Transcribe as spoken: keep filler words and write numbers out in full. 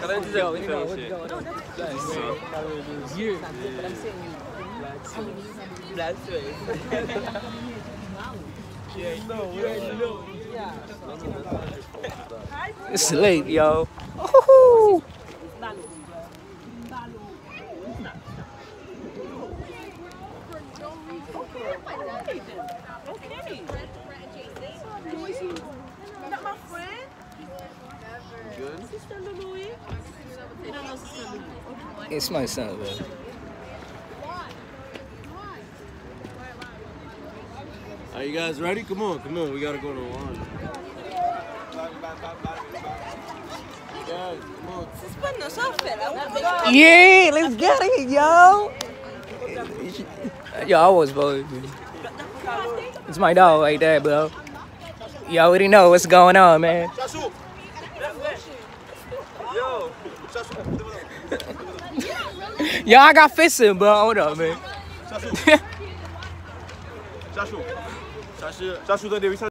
Cadê dizer o que No, você? you. But I'm saying you. That's right. Yeah, no, we already know. It's late, yo. Woohoo! Not my friend. Good. Sister Louie. They don't know Sister Louie. It's my son, bro. Are you guys ready? Come on, come on. We gotta go to the line. Guys, come on. Suspend yourself, fella. Yeah, let's get it, yo. Yo, I was bold. It's my dog right there, bro. You already know what's going on, man. Yo, I got fisting, bro. Hold up, man. 下树，下树，下树在那边。